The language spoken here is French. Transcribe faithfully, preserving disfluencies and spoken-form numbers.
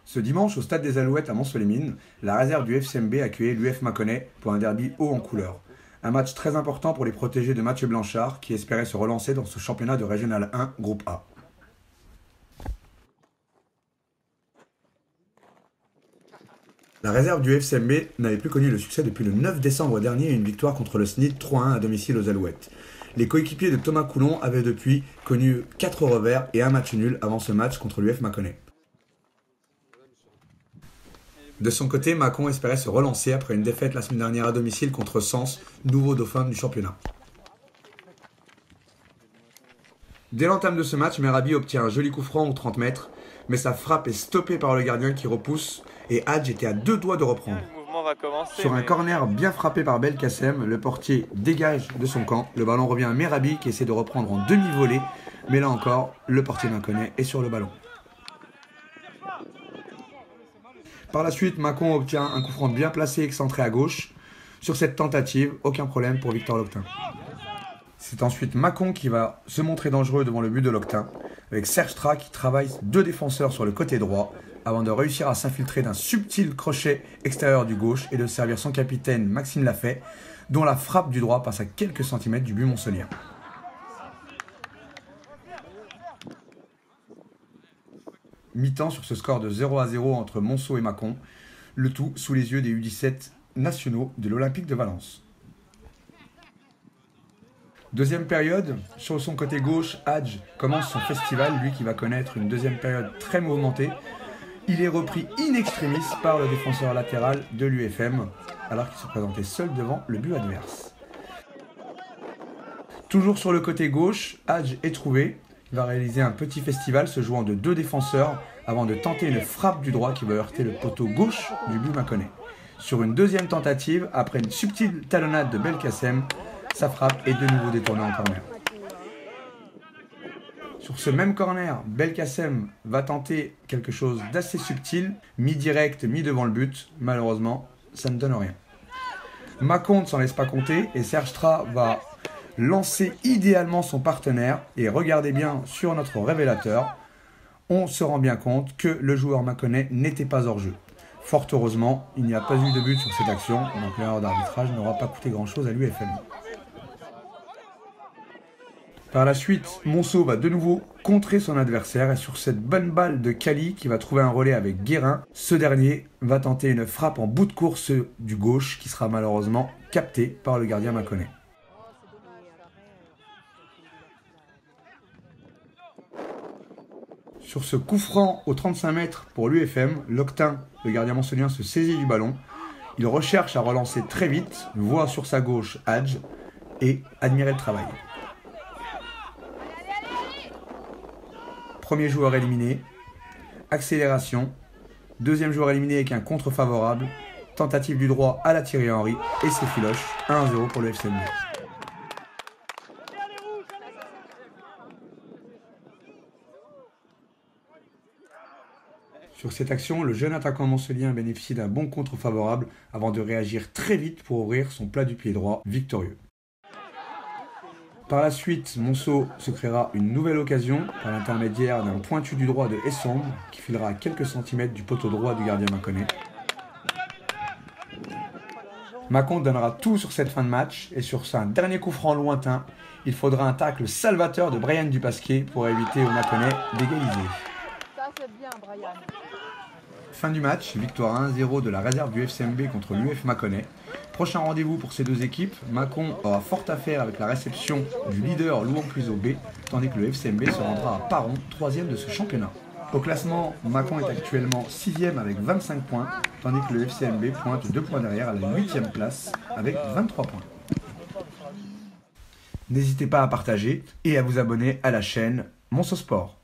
Ce dimanche, au stade des Alouettes à Mont-Solimine, la réserve du F C M B accueillait l'U F Mâconnais pour un derby haut en couleur. Un match très important pour les protégés de Mathieu Blanchard qui espérait se relancer dans ce championnat de Régional un, groupe A. La réserve du F C M B n'avait plus connu le succès depuis le neuf décembre dernier et une victoire contre le S N I D trois à un à domicile aux Alouettes. Les coéquipiers de Thomas Coulon avaient depuis connu quatre revers et un match nul avant ce match contre l'U F Mâconnais. De son côté, Mâcon espérait se relancer après une défaite la semaine dernière à domicile contre Sens, nouveau dauphin du championnat. Dès l'entame de ce match, Merabi obtient un joli coup franc aux trente mètres, mais sa frappe est stoppée par le gardien qui repousse et Hadj était à deux doigts de reprendre. Sur un corner bien frappé par Belkacem, le portier dégage de son camp. Le ballon revient à Merabi qui essaie de reprendre en demi-volée, mais là encore, le portier mâconnais est sur le ballon. Par la suite, Mâcon obtient un coup franc bien placé excentré à gauche. Sur cette tentative, aucun problème pour Victor Loctin. C'est ensuite Mâcon qui va se montrer dangereux devant le but de Loctin, avec Serge Tra qui travaille deux défenseurs sur le côté droit, avant de réussir à s'infiltrer d'un subtil crochet extérieur du gauche et de servir son capitaine Maxime Lafay, dont la frappe du droit passe à quelques centimètres du but moncelien. Mi-temps sur ce score de zéro à zéro entre Monceau et Mâcon, le tout sous les yeux des U dix-sept nationaux de l'Olympique de Valence. Deuxième période, sur son côté gauche, Hadj commence son festival, lui qui va connaître une deuxième période très mouvementée. Il est repris in extremis par le défenseur latéral de l'U F M, alors qu'il se présentait seul devant le but adverse. Toujours sur le côté gauche, Hadj est trouvé. Il va réaliser un petit festival se jouant de deux défenseurs avant de tenter une frappe du droit qui va heurter le poteau gauche du but mâconnais. Sur une deuxième tentative, après une subtile talonnade de Belkacem, sa frappe est de nouveau détournée en corner. Sur ce même corner, Belkacem va tenter quelque chose d'assez subtil, mi-direct, mi-devant le but. Malheureusement, ça ne donne rien. Mâcon ne s'en laisse pas compter et Serge Tra va lancer idéalement son partenaire. Et regardez bien sur notre révélateur, on se rend bien compte que le joueur mâconnais n'était pas hors jeu. Fort heureusement, il n'y a pas eu de but sur cette action, donc l'erreur d'arbitrage n'aura pas coûté grand chose à l'U F M. Par la suite, Monceau va de nouveau contrer son adversaire et sur cette bonne balle de Kali qui va trouver un relais avec Guérin, ce dernier va tenter une frappe en bout de course du gauche qui sera malheureusement captée par le gardien mâconnais. Sur ce coup franc aux trente-cinq mètres pour l'U F M, Loctin, le gardien moncelien, se saisit du ballon. Il recherche à relancer très vite, voit sur sa gauche Hadj et admirait le travail. Premier joueur éliminé, accélération, deuxième joueur éliminé avec un contre favorable, tentative du droit à la Thierry Henry et c'est filoche, un à zéro pour le F C M B. Sur cette action, le jeune attaquant moncelien bénéficie d'un bon contre favorable avant de réagir très vite pour ouvrir son plat du pied droit victorieux. Par la suite, Monceau se créera une nouvelle occasion par l'intermédiaire d'un pointu du droit de Essombre qui filera à quelques centimètres du poteau droit du gardien mâconnais. Mâcon donnera tout sur cette fin de match et sur un dernier coup franc lointain, il faudra un tacle salvateur de Brian Dupasquier pour éviter aux Mâconnais d'égaliser. Fin du match, victoire un à zéro de la réserve du F C M B contre l'U F Mâconnais. Prochain rendez-vous pour ces deux équipes, Mâcon aura fort à faire avec la réception du leader Louan Cluiseau B, tandis que le F C M B se rendra à Paron, troisième de ce championnat. Au classement, Mâcon est actuellement sixième avec vingt-cinq points, tandis que le F C M B pointe deux points derrière à la huitième place avec vingt-trois points. N'hésitez pas à partager et à vous abonner à la chaîne Monceau Sport.